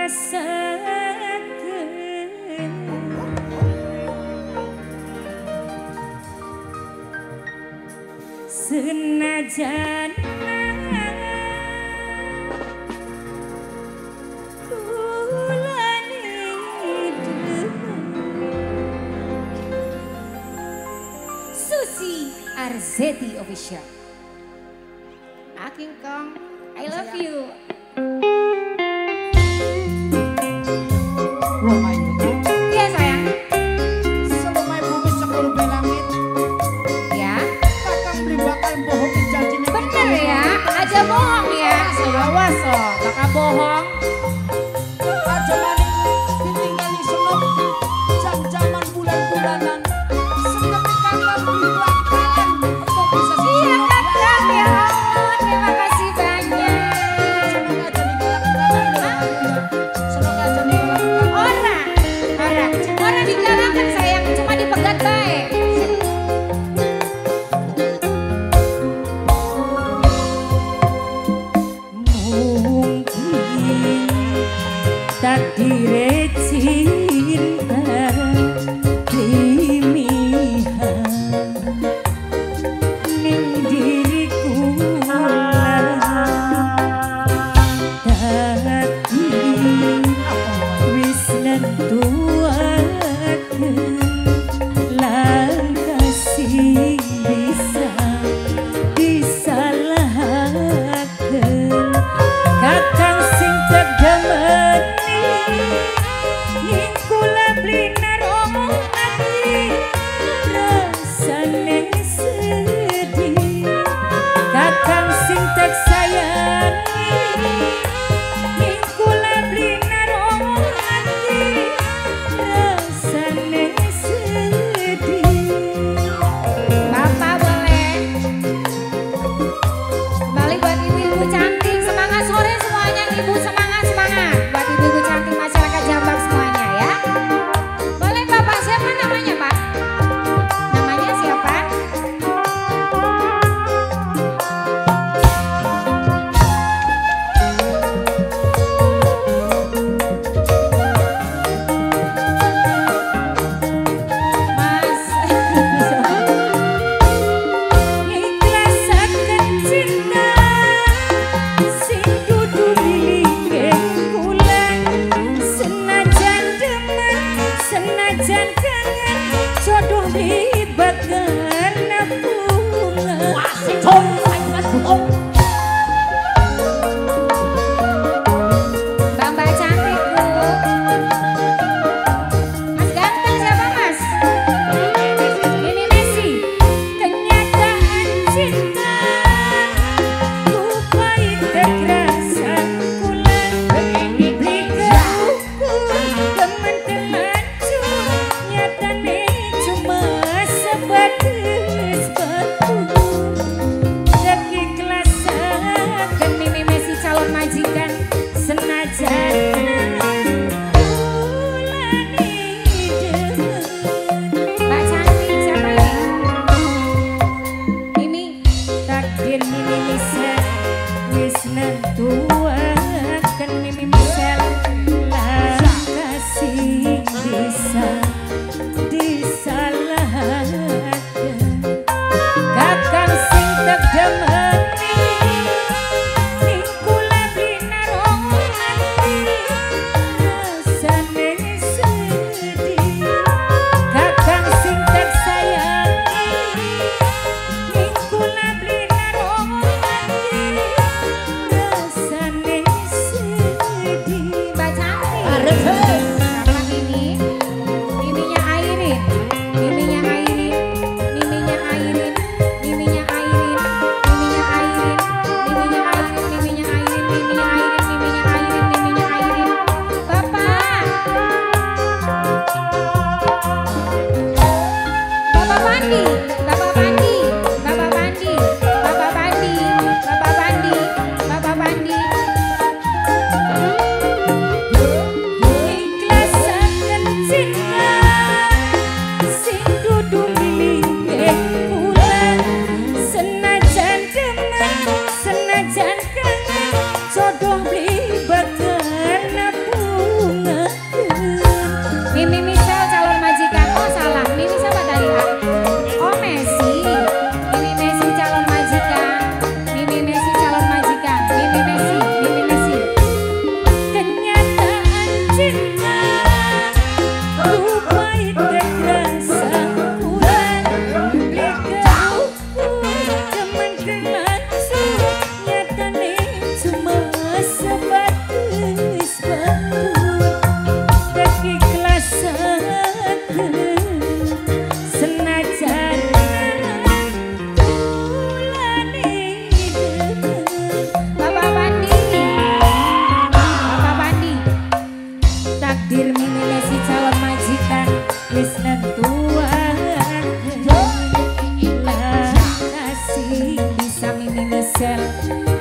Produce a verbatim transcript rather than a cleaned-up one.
senajan Susi Arzeti Official. Aking Kong, I love you. Iya sayang. Selumai bumi sepuluh langit. Ya. Kakang beli bakal bohongin janjinya. Bener ya, aja bohong ya. Awas oh, Bakal bohong. aja maning ditinggali seneng. Jam-jaman bulan-bulanan. Seperti kakang beli bakalan. Kok bisa sih? Iya kakak ya Allah, terima kasih banyak. Seneng aja nih kalau seneng aja nih kalau Orang, orang, orang digalakkan sayang, cuma dipegat baik. Mungkin takdir cinta limihan ning diriku dadi wis nentuaken langkah sing bisa disalahaken kakang sing tegemeni ning kula blinar omong ati rasane sedih kakang sing tek sayangi ning kula blinar omong ati rasane sedih. Bapak boleh kembali buat ibu-ibu cantik, semangat sore semuanya ibu, semangat semangat buat ibu-ibu cantik masyarakat Jambak semuanya ya. Boleh bapak, siapa namanya pak? Namanya siapa? Mas ikhlasaken cinta sing dudu milike kula senajan demen senajan kangen jodoh dibakar bunga. Mbak-mbak cantik bu. Mas ganteng siapa mas? Ini Messi. Kenyataan cinta lupai kekerasan kula berikan teman-teman nyatane cuma sebatas batu dan ikhlasaken Mimi Messi calon majikan senajan Mbak cantik siapa ini? Mimi, takdir Mimi Misel wis nentuaken Mimi Misel langkah sing bisa disalahaken kakang sing tegemeni ning kula blinar omong ati rasane sedih kakang sing tek sayangi ning kula blinar omong ati gesel